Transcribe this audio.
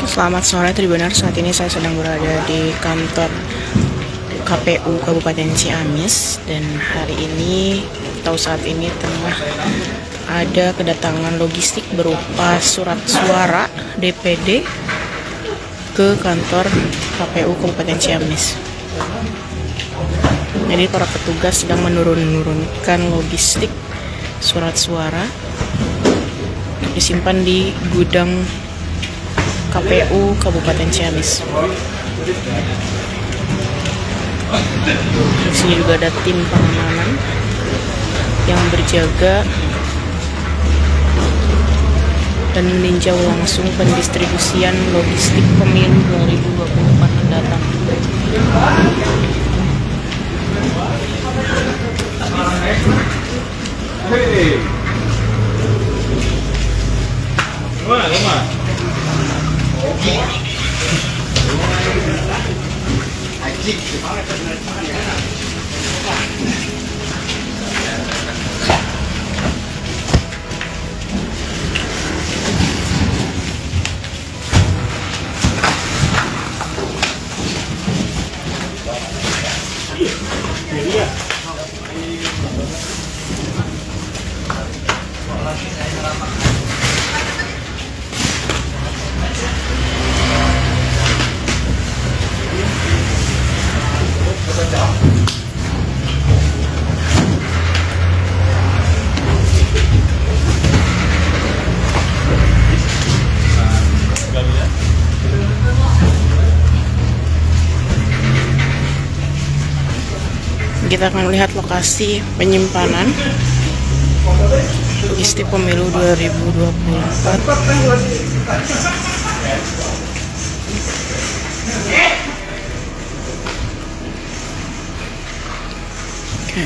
Selamat sore Tribuner, saat ini saya sedang berada di kantor KPU Kabupaten Ciamis, dan hari ini atau saat ini tengah ada kedatangan logistik berupa surat suara DPD ke kantor KPU Kabupaten Ciamis. Jadi para petugas sedang menurunkan logistik surat suara disimpan di gudang KPU Kabupaten Ciamis. Di sini juga ada tim pengamanan yang berjaga dan meninjau langsung pendistribusian logistik pemilu 2024 mendatang. Kita akan lihat lokasi penyimpanan logistik pemilu 2024. Oke.